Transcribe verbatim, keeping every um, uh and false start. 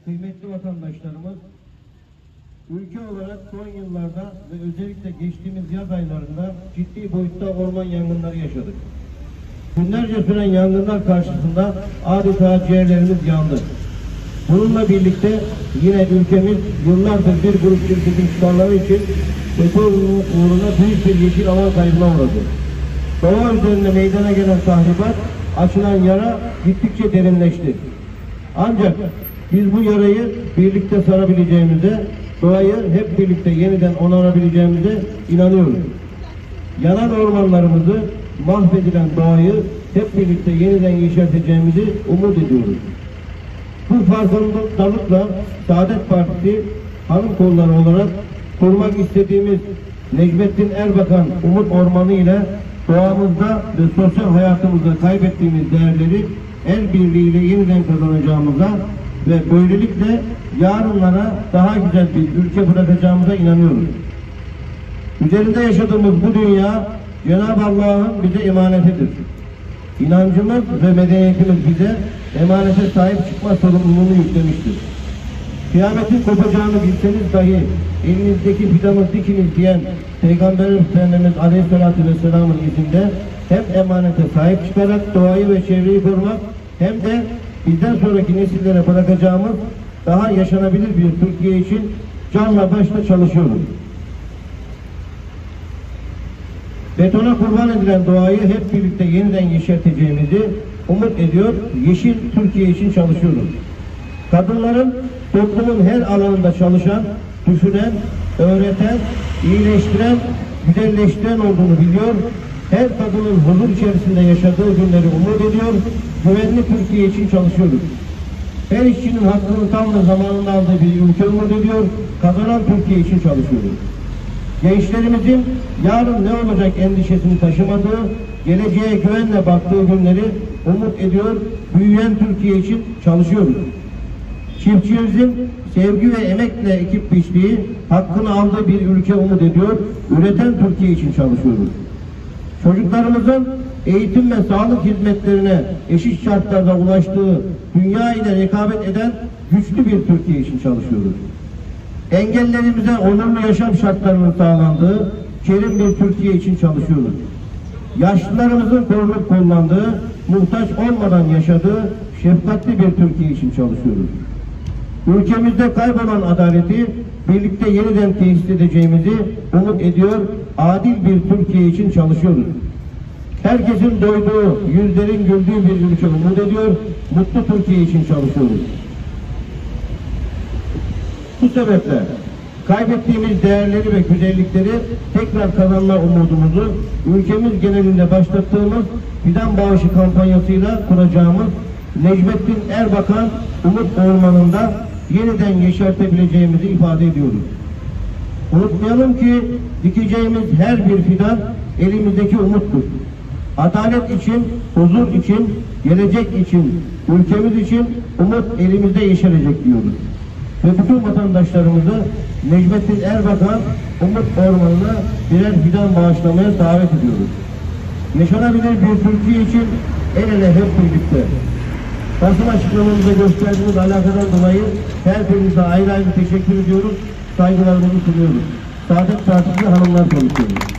kıymetli vatandaşlarımız, ülke olarak son yıllarda ve özellikle geçtiğimiz yaz aylarında ciddi boyutta orman yangınları yaşadık. Günlerce süren yangınlar karşısında adeta ciğerlerimiz yandı. Bununla birlikte yine ülkemiz yıllardır bir grup şirketin çıkarları için petrol uğruna büyük bir yeşil alan kaybına uğradı. Doğa üzerinde meydana gelen tahribat, açılan yara gittikçe derinleşti. Ancak biz bu yarayı birlikte sarabileceğimize, doğayı hep birlikte yeniden onarabileceğimize inanıyoruz. Yanan ormanlarımızı, mahvedilen doğayı hep birlikte yeniden yeşerteceğimizi umut ediyoruz. Bu farkındalıkla Saadet Partisi hanım kolları olarak kurmak istediğimiz Necmettin Erbakan Umut Ormanı ile doğamızda ve sosyal hayatımızda kaybettiğimiz değerleri el birliğiyle yeniden kazanacağımıza ve böylelikle yarınlara daha güzel bir ülke bırakacağımıza inanıyoruz. Üzerinde yaşadığımız bu dünya Cenab-ı Allah'ın bize emanetidir. İnancımız ve medeniyetimiz bize emanete sahip çıkma sorumluluğunu yüklemiştir. Kıyametin kopacağını bilseniz dahi elinizdeki fidanı dikiniz diyen Peygamber Efendimiz Aleyhisselatü Vesselam'ın izinde hem emanete sahip çıkarak doğayı ve çevreyi korumak hem de bizden sonraki nesillere bırakacağımız daha yaşanabilir bir Türkiye için canla başla çalışıyoruz. Betona kurban edilen doğayı hep birlikte yeniden yeşerteceğimizi umut ediyor, yeşil Türkiye için çalışıyoruz. Kadınların toplumun her alanında çalışan, düşünen, öğreten, iyileştiren, güzelleştiren olduğunu biliyor, her kadının huzur içerisinde yaşadığı günleri umut ediyor, güvenli Türkiye için çalışıyoruz. Her işçinin hakkını tam da zamanında aldığı bir ülke umut ediyor, kazanan Türkiye için çalışıyoruz. Gençlerimizin yarın ne olacak endişesini taşımadığı, geleceğe güvenle baktığı günleri umut ediyor, büyüyen Türkiye için çalışıyoruz. Çiftçimizin sevgi ve emekle ekip biçtiği, hakkını aldığı bir ülke umut ediyor, üreten Türkiye için çalışıyoruz. Çocuklarımızın eğitim ve sağlık hizmetlerine eşit şartlarda ulaştığı, dünya ile rekabet eden güçlü bir Türkiye için çalışıyoruz. Engellerimize onurlu yaşam şartlarının sağlandığı kerim bir Türkiye için çalışıyoruz. Yaşlılarımızın korunup kullandığı, muhtaç olmadan yaşadığı şefkatli bir Türkiye için çalışıyoruz. Ülkemizde kaybolan adaleti birlikte yeniden tesis edeceğimizi umut ediyor, adil bir Türkiye için çalışıyoruz. Herkesin doyduğu, yüzlerin güldüğü bir ülke umut ediyor, mutlu Türkiye için çalışıyoruz. Bu sebeple kaybettiğimiz değerleri ve güzellikleri tekrar kazanma umudumuzu ülkemiz genelinde başlattığımız fidan bağışı kampanyasıyla kuracağımız Necmettin Erbakan Umut Ormanı'nda yeniden yeşertebileceğimizi ifade ediyoruz. Unutmayalım ki dikeceğimiz her bir fidan elimizdeki umuttur. Adalet için, huzur için, gelecek için, ülkemiz için umut elimizde yeşerecek diyoruz. Ve bütün vatandaşlarımızı Necmettin Erbakan Umut Ormanı'na birer fidan bağışlamaya davet ediyoruz. Yaşanabilir bir Türkiye için el ele hep birlikte. Basın açıklamamıza gösterdiğiniz alakadan dolayı her birinize ayrı ayrı teşekkür ediyoruz. Saygılarımızı sunuyoruz. Saadet Partisi hanımlar konuşuyoruz.